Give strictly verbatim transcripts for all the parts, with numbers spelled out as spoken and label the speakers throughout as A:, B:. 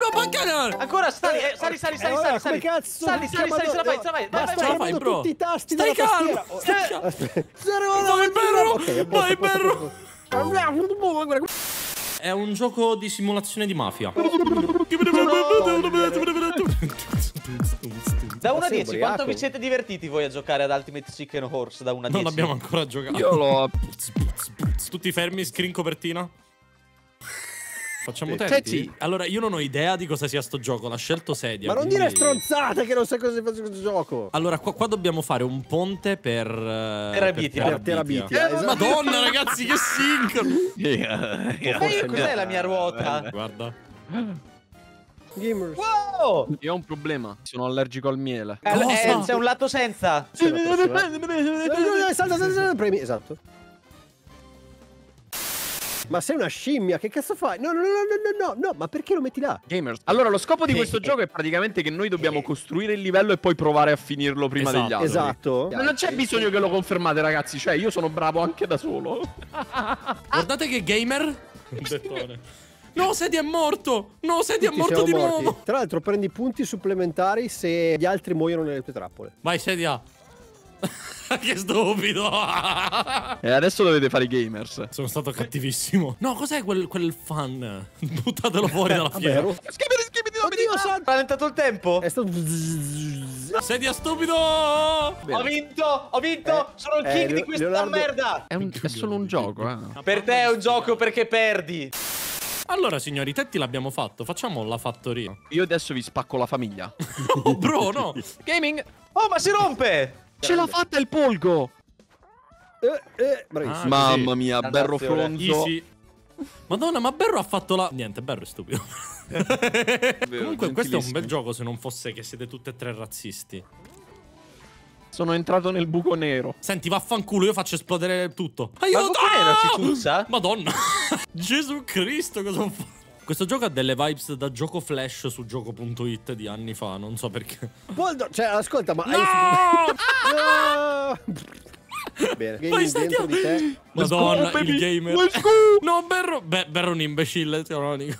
A: no, pancana!
B: Ancora, sali, eh, sali, sali, sali, sali, sali.
C: Cazzo,
B: Sali, sali, sali, ce la fai, ce la fai. Vai, vai,
A: ce la
B: vai.
A: fai, bro.
C: tutti i tasti
A: Stai
C: della
A: calmo,
C: tastiera.
A: stai calmo.
C: Vai,
A: Vai, Berro! Vai, Berro! È un gioco di simulazione di mafia.
B: Da uno a dieci,
C: ubriaco.
B: quanto vi siete divertiti voi a giocare ad Ultimate Chicken Horse? Da uno a dieci?
A: Non abbiamo ancora giocato.
D: Io l'ho...
A: Tutti fermi, screen copertina. Facciamo
D: Sì.
A: tempi?
D: Sì.
A: Allora, io non ho idea di cosa sia sto gioco. L'ha scelto Sedia.
C: Ma non
A: quindi-
C: dire stronzate che non sai cosa si fa questo gioco.
A: Allora, qua, qua dobbiamo fare un ponte per... eh,
B: Terabitia.
C: Per Terabitia.
A: Eh,
C: esatto.
A: Madonna, ragazzi, che sincrono!
B: Ma io cos'è la mia ruota?
A: Guarda.
C: Gamers.
B: Wow!
D: Io ho un problema. Sono allergico al miele.
B: Eh,
A: Cosa?
B: eh, c'è un lato senza.
C: Sei una persona- Salta, salta, salta, premi. Esatto. Ma sei una scimmia, che cazzo fai? No, no, no, no, no, no, no, ma perché lo metti là?
D: Gamers. Allora, lo scopo di questo gioco è praticamente che noi dobbiamo costruire il livello e poi provare a finirlo prima
A: Esatto.
D: degli altri.
C: Esatto.
D: Ma non c'è bisogno che lo confermate, ragazzi. Cioè, io sono bravo anche da solo.
A: Guardate che gamer. No, Sedia è morto! No, Sedia è
C: Tutti
A: morto
C: siamo
A: di
C: morti.
A: nuovo!
C: Tra l'altro prendi punti supplementari se gli altri muoiono nelle tue trappole.
A: Vai, Sedia! Che stupido!
D: E adesso dovete fare i gamers.
A: Sono stato cattivissimo. No, cos'è quel, quel fan? Buttatelo fuori dalla fiera.
C: Vero?
D: Schipiti, schipiti,
C: Oddio santo!
B: Ha rallentato il tempo?
C: È stato...
A: Sedia stupido!
B: Ho vinto, ho vinto!
C: Eh,
B: Sono il
C: eh,
B: king di
C: Leo-
B: questa
C: Leonardo-
B: merda!
D: È, un- è solo un gioco, eh.
B: Per te è un gioco perché perdi.
A: Allora, signori, i tetti l'abbiamo fatto. Facciamo la fattoria.
D: Io adesso vi spacco la famiglia.
A: Oh, bro, no!
D: Gaming!
B: Oh, ma si rompe!
D: Ce l'ha fatta il polgo!
C: Eh, eh, bravissimo.
A: Ah,
D: Mamma
A: così.
D: mia, Berro
B: Dannazione.
D: Fronzo.
A: Easy. Madonna, ma Berro ha fatto la... Niente, Berro è stupido. Comunque, questo è un bel gioco se non fosse che siete tutti e tre razzisti.
D: Sono entrato nel buco nero.
A: Senti, vaffanculo, io faccio esplodere tutto.
B: Ma
A: Aiuto!
B: il buco nero si ciuzza?
A: Madonna! Gesù Cristo, cosa ho fatto? Questo gioco ha delle vibes da gioco flash su gioco punto it di anni fa, non so perché.
C: Poldo, cioè, ascolta, ma...
A: No!
C: Ah! Bene,
A: Vai,
C: gaming
A: stai
C: dentro di te.
A: Madonna,
D: go, baby.
A: il gamer.
D: Let's go!
A: No, Berro. Beh, Berro è un imbecille, canonico.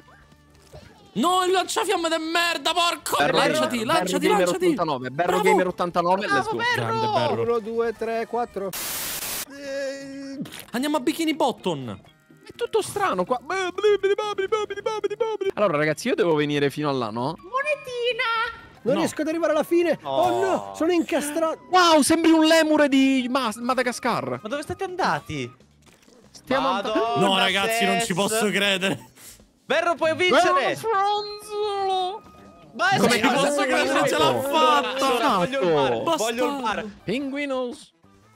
A: No, il lanciafiamme de merda, porco!
D: Berro,
A: lanciati,
D: Berro
A: lanciati,
D: Gamer
A: lanciati.
D: ottantanove. Berro
A: Bravo.
D: Gamer ottantanove. Let's go.
A: Grande Berro.
C: uno, due, tre, quattro. Eh,
A: Andiamo a Bikini Bottom.
D: È tutto strano qua. Allora, ragazzi, io devo venire fino a là, no?
C: non
A: No.
C: riesco ad arrivare alla fine.
B: No.
C: Oh no, sono incastrato.
D: Wow, sembri un lemure di Ma- Madagascar.
B: Ma dove state andati?
D: Stiamo
B: Madonna,
A: No, ragazzi, non ci
B: Sess.
A: posso credere.
B: Berro, puoi vincere!
D: Fronzolo.
B: Vai,
A: Come
B: sei-
A: ci posso
B: sei-
A: credere?
B: sei-
A: Ce l'ha
B: Allora,
A: fatta!
B: allora, voglio il bar,
A: Bastardo.
B: voglio il bar.
D: Penguinos.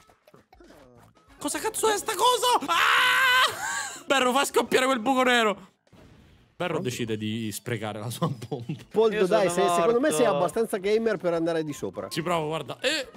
A: Cosa cazzo è sta cosa? Ah! Berro, fa scoppiare quel buco nero. Berro decide di sprecare la sua bomba.
C: Poldo,
B: Io
C: dai,
B: sono
C: se- secondo me sei
B: morto.
C: abbastanza gamer per andare di sopra.
A: Ci provo, guarda. Eh,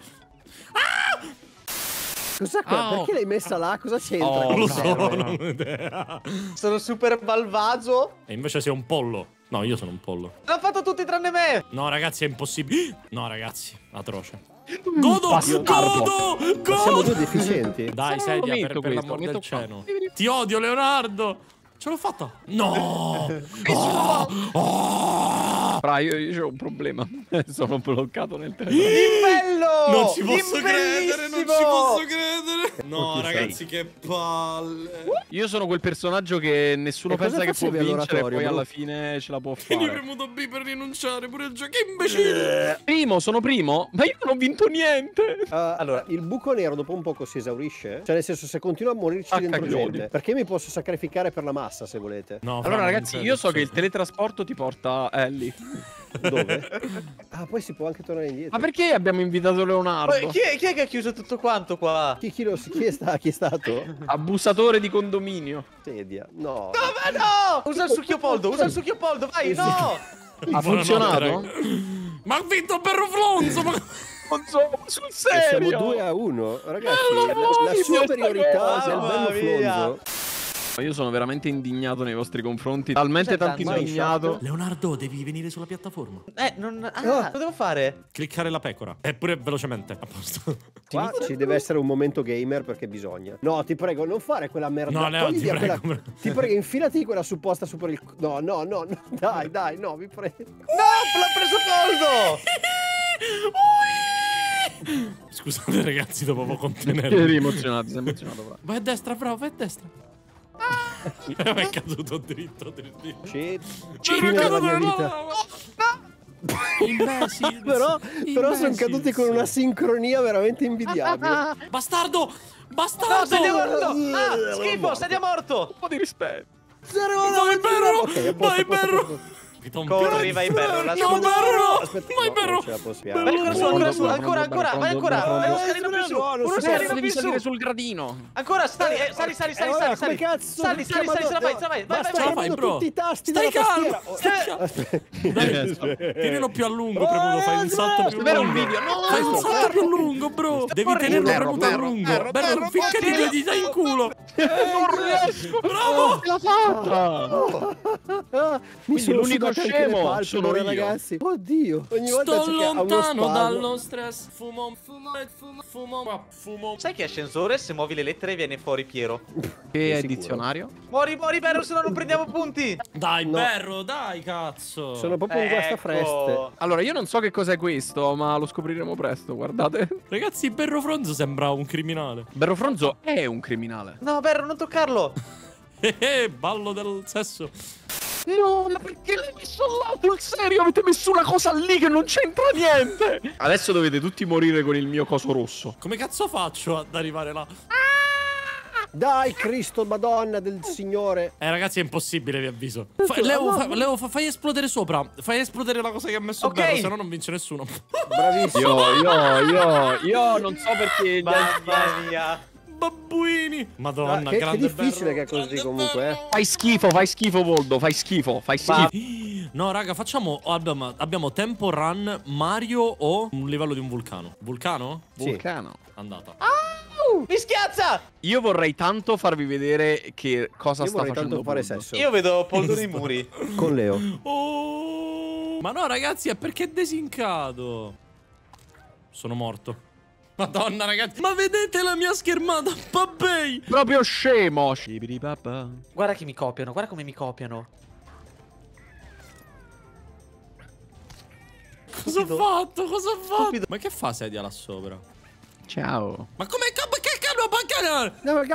C: Cos'è qua?
A: Ah, oh.
C: Perché l'hai messa là? Cosa c'entra?
B: Oh,
C: Che
A: non lo
C: ti
A: so,
C: serve?
A: non ho idea.
B: Sono super malvagio.
A: E invece sei un pollo. No, io sono un pollo.
B: L'hanno fatto tutti tranne me.
A: No, ragazzi, è impossibile. No, ragazzi, atroce. Godo,
D: Bastardo.
A: godo,
C: Ma siamo due
A: godo.
C: deficienti?
A: Dai,
D: Se non lo
A: sedia,
D: metto
A: per, per
D: questo,
A: l'amor
D: lo
A: del
D: metto qua.
A: cielo. Ti odio, Leonardo. Ce l'ho fatta. No. Oh, oh.
D: Fra, io, io ho un problema. Sono bloccato nel telefono.
B: Bello!
A: Non ci posso credere, non ci
B: Bellissimo!
A: posso credere. No,
C: chi sei?
A: ragazzi, che palle.
D: Io sono quel personaggio che nessuno
C: E cosa
D: pensa che può
C: facevi
D: vincere e
C: all'oratorio,
D: poi
C: bro?
D: alla fine ce la può
A: E io ho
D: fare.
A: premuto B per rinunciare pure il gioco. Che imbecille.
D: Primo, sono primo? Ma io non ho vinto niente.
C: Uh, allora, il buco nero dopo un poco si esaurisce? Cioè, nel senso, se continua a morirci
D: Ah,
C: dentro
D: caglioni.
C: gente, perché mi posso sacrificare per la massa, se volete?
A: No,
D: Allora,
A: Fra,
D: ragazzi,
A: non
D: io
A: c'è-
D: so che il teletrasporto ti porta Ellie.
C: Dove? Ah, poi si può anche tornare indietro.
D: Ma perché abbiamo invitato Leonardo?
B: Poi, chi, è, chi è che ha chiuso tutto quanto qua?
C: Chi, chi, lo, chi, è sta, chi è stato?
D: Abusatore di condominio.
C: Sedia. No.
B: Dove no? Usa il succhio poldo, usa il succhio poldo, vai, no!
D: Ha funzionato?
A: Buonanotte, raga. Ma ha vinto Berro Flonzo. Ma...
D: Non so, sul
C: E siamo
D: serio.
C: due a uno. Ragazzi,
D: Eh,
C: la,
D: non
C: la
D: voglio
C: superiorità
B: sta
C: del
B: cosa,
C: bello
B: via.
C: Flonzo.
D: Io sono veramente indignato nei vostri confronti. Talmente
B: C'è
D: tanto
B: tanto
D: indignato.
A: Leonardo, devi venire sulla piattaforma.
B: Eh, non... Ah,
C: Ah.
B: cosa devo fare?
A: Cliccare la pecora. Eppure velocemente. A posto.
C: Qua ci deve essere un momento gamer perché bisogna. No, ti prego, non fare quella merda.
A: No, Leo,
C: Togli
A: ti
C: via
A: prego.
C: quella- Ti prego, infilati quella supposta su per il. No, no, no, no. Dai, dai, no, vi prego.
B: No, l'ho preso Poldo!
A: Scusate ragazzi, dovevo
D: Eri
A: contenerlo.
D: emozionato, sei emozionato. Bravo.
A: Vai a destra, bravo, vai a destra. È caduto dritto, dritto.
C: Ci...
A: Ci
C: Fine della mia vita.
A: Imbecille.
C: Però, però sono
A: Imbecille.
C: caduti con una sincronia veramente invidiabile.
A: Bastardo!
B: No,
A: Bastardo!
B: sei morto! Ah, schifo, sei morto!
D: Un po' di rispetto.
A: Vai, Berro!
C: Ok, a posto,
A: Vai,
C: a posto, a
A: Berro!
C: posto.
B: Corri, vai, Berro, lascia-
A: No, Berro!
C: Aspetta,
A: Vai,
C: no,
A: Berro!
C: non ce la possiamo.
B: Vai ancora su, ancora su,
D: Pronto,
B: ancora,
D: pronto,
B: ancora, vai
D: pronto,
B: ancora,
D: pronto.
B: vai uno scalino più su,
C: No, non
B: uno
C: so,
B: scalino
D: Devi
B: più
D: salire
B: su.
D: sul gradino.
B: Ancora, sali, eh, sali, sali, sali,
C: Allora,
B: sali,
C: come
B: sali.
C: cazzo
B: Sali, sali, sali, sali, vai, vai, vai, vai,
C: Ma sto
B: vai.
A: vai,
C: premendo
A: bro.
C: tutti i tasti
A: Stai
C: della
A: calmo,
C: tastiera.
A: stai calmo.
C: Aspetta.
A: Tienilo più a lungo, premuto, fai un salto più
D: Vedere un
A: lungo.
D: video. No,
A: Fai un salto più lungo, bro. Devi tenerlo
D: Berro,
A: premuto a
D: Berro,
A: lungo.
D: Berro,
A: Berro,
D: Berro,
A: ficcati due dita in culo.
D: non riesco.
A: Bravo!
D: Ce l'ha fatta.
C: Ah, mi
D: Quindi
C: sono
D: l'unico
C: sudate anche
D: scemo
C: le palpebre,
D: sono io.
C: ragazzi. Oddio. Ogni volta
A: Sto
C: c'è che ha uno
A: lontano
C: spasmo.
A: dallo stress. Fumo, fumo, fumo, fumo, fumo.
B: Sai che ascensore, se muovi le lettere viene fuori Piero.
D: Che è
C: sicuro.
D: dizionario?
B: Muori, muori, Berro, se no non prendiamo punti.
A: Dai,
C: No.
A: Berro, dai, cazzo.
C: Sono proprio in questa
B: Ecco.
C: freste.
D: Allora, io non so che cos'è questo, ma lo scopriremo presto, guardate.
A: Ragazzi, Berro Fronzo sembra un criminale.
D: Berro Fronzo è un criminale.
B: No, Berro, non toccarlo.
A: Eh, eh, ballo del sesso.
D: No, ma perché l'hai messo là? Sul serio, avete messo una cosa lì che non c'entra niente. Adesso dovete tutti morire con il mio coso rosso.
A: Come cazzo faccio ad arrivare là?
C: Dai, Cristo, Madonna del Signore.
A: Eh, ragazzi, è impossibile, vi avviso. Fa- Leo, fa- Leo, fa- fai esplodere sopra. Fai esplodere la cosa che ha messo
B: Ok.
A: Berro, se no non vince nessuno.
C: Bravissimo.
D: Io, io, io, io non so perché.
B: Mamma mia.
A: Babbuini. Madonna,
C: Ah, che, che
A: grande
C: difficile che
A: Berro.
C: è così comunque, eh.
D: Fai schifo, fai schifo, Voldo, fai schifo, fai schifo.
A: No, raga, facciamo. Abbiamo, abbiamo tempo run, Mario o un livello di un vulcano. Vulcano?
C: Sì.
D: Vulcano.
A: Andata.
B: Mi schiazza.
D: Io vorrei tanto farvi vedere che cosa
C: Io
D: sta
C: vorrei
D: facendo
C: tanto fare
D: Voldo.
C: sesso.
B: Io vedo Poldo nei muri.
C: Con Leo.
A: Oh. Ma no, ragazzi, è perché è desincato. Sono morto. Madonna, ragazzi. Ma vedete la mia schermata? Babbei.
D: Proprio scemo. Shibidi-baba.
B: Guarda che mi copiano, guarda come mi copiano.
A: Cosa ho fatto? Cosa ho fatto?
B: Stupido.
A: Ma che fa sedia là sopra?
D: Ciao.
A: Ma come che cazzo?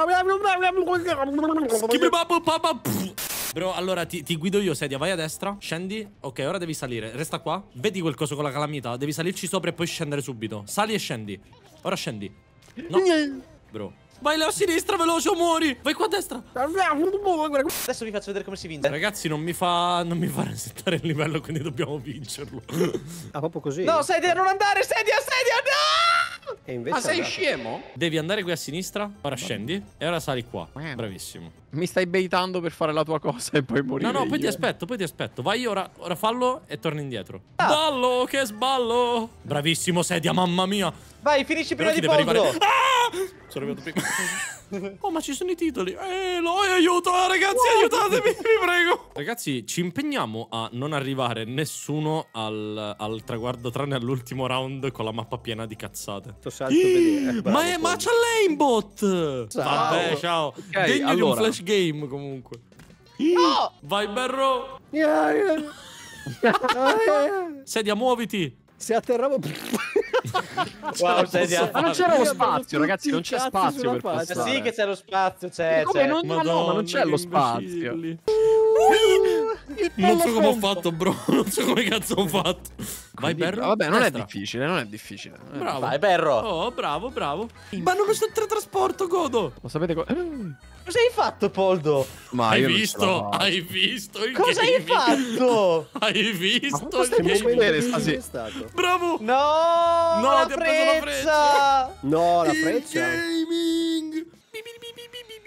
A: Bro, allora ti, ti guido io, sedia, vai a destra, scendi. Ok, ora devi salire, resta qua. Vedi quel coso con la calamita? Devi salirci sopra e poi scendere subito. Sali e scendi. Ora scendi. No, bro. Vai là a sinistra, veloce o muori. Vai qua a destra.
B: Adesso vi faccio vedere come si vince.
A: Ragazzi, non mi fa Non mi fa resettare il livello, quindi dobbiamo vincerlo.
C: Ah, proprio così?
B: No, sedia, non andare, sedia, sedia, no!
C: E invece
D: Ma sei
C: andate.
D: scemo?
A: Devi andare qui a sinistra. Ora scendi e ora sali qua.
D: Wow.
A: Bravissimo.
D: Mi stai baitando per fare la tua cosa e poi morire.
A: No, no, poi ti
D: io.
A: aspetto, poi ti aspetto. Vai ora, ora fallo e torna indietro.
B: Ah.
A: Ballo, che sballo. Bravissimo, sedia, mamma mia.
B: Vai, finisci prima
A: Però chi
B: di
A: deve
B: Poldo.
A: arrivare? Ah! Sono arrivato prima. Oh, ma ci sono i titoli. Eh, no, aiuto, ragazzi, aiutatemi, vi prego. Ragazzi, ci impegniamo a non arrivare nessuno al, al traguardo tranne all'ultimo round con la mappa piena di cazzate.
C: Sto salto vedere. Eh, bravo,
A: ma è, ma
C: Poldo.
A: c'ha l'aimbot.
C: Ciao.
A: Vabbè, ciao.
D: Ok,
A: Degno di un
D: allora.
A: flash game, comunque.
B: No!
A: Vai, Berro.
C: Yeah, yeah. Ah, yeah.
A: Sedia, muoviti.
C: Se atterravo.
B: Wow, sedia.
D: Ma non c'era lo
C: Io
D: spazio,
C: avevo
D: ragazzi, non
C: tutti i
D: c'è
C: cazzi
D: spazio
C: sulla
D: per
C: faccia.
D: passare.
B: Sì che c'è lo spazio, c'è,
D: Come
B: c'è.
D: non- ma no, ma non c'è
A: che
D: lo spazio.
A: imbecilli. Non so come ho fatto, bro. Non so come cazzo ho fatto. Vai,
D: Quindi,
A: Berro.
D: Vabbè, non è
A: Destra.
D: difficile, non è difficile. Eh,
A: Bravo.
B: Vai, Berro.
A: Oh, bravo, bravo. Ma non c'è il teletrasporto, godo.
D: Lo sapete co- eh,
B: Cosa hai fatto, Poldo?
D: Ma
A: Hai
D: io non ce la
A: visto?
D: faccio.
A: Hai visto il
B: Cosa hai
A: gaming?
B: fatto?
A: Hai visto?
D: Ma cosa
A: il
D: stai
A: gaming?
D: facendo? vedere,
C: Che
D: Stasi.
C: è stato?
A: Bravo.
B: No!
A: No,
B: la
A: ti ha preso la
B: freccia!
C: No, la
A: Il
C: freccia.
A: gaming. Bi, bi, bi, bi, bi, bi, bi, bi,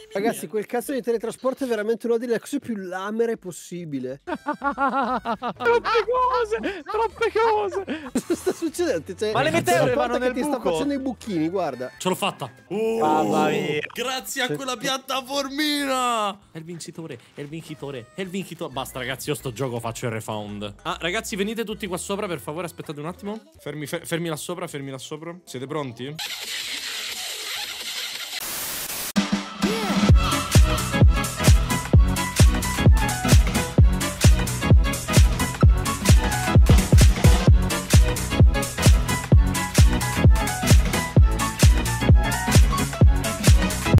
C: Ragazzi, quel cazzo di teletrasporto è veramente una delle cose più lamere possibile.
D: Troppe cose, troppe cose.
C: Cosa sta succedendo? Cioè,
B: Ma le meteore vanno
C: che
B: nel
C: ti sta
B: buco.
C: facendo i buchini, guarda.
A: Ce l'ho fatta. Oh,
B: Mamma mia.
A: grazie a quella piattaformina. È il vincitore, è il vincitore, è il vincitore. Basta, ragazzi, io sto gioco faccio il refound. Ah, ragazzi, venite tutti qua sopra, per favore. Aspettate un attimo. Fermi, fer fermi là sopra, fermi là sopra. Siete pronti?